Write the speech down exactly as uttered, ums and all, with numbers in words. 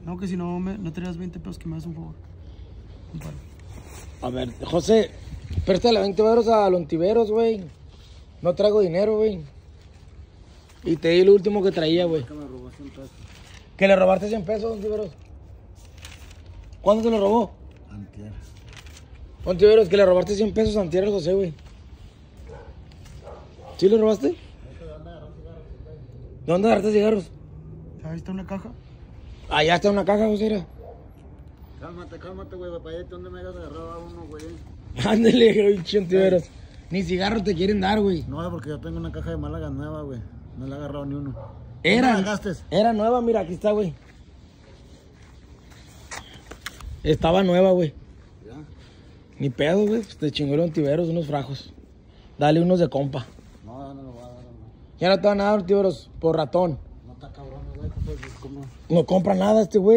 No, que si no, me, no traías veinte pesos, que me das un favor. Un paro. A ver, José, préstale veinte euros a los Ontiveros, güey. No traigo dinero, güey. Y te di el último que traía, güey. Que me robó cien pesos. ¿Que le robaste cien pesos, Ontiveros? ¿Cuándo te lo robó? Antier. Ontiveros, que le robaste cien pesos a Antier al José, güey. ¿Sí le robaste? ¿De dónde agarraste cigarros? Ahí está una caja. Allá está una caja, José. Era. Cálmate, cálmate, güey, papá. ¿Dónde me hayas agarrado a uno, güey? Ándale, güey, Ontiveros. Ni cigarros te quieren dar, güey. No, porque yo tengo una caja de Málaga nueva, güey. No le he agarrado ni uno. Era, ¿Dónde la gastes? era nueva, mira, aquí está, güey. Estaba nueva, güey. Ya. Ni pedo, güey. Pues te chingó el Ontiveros, unos frajos. Dale unos de compa. No, ya no lo voy a dar, no. Ya no te van a dar Ontiveros por ratón. No está cabrón, güey. Pues, ¿cómo? No compra nada este güey.